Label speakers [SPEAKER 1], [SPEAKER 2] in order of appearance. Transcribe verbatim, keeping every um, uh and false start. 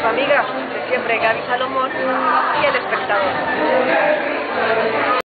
[SPEAKER 1] su amiga de siempre, Gaby Salomón, y El Espectador.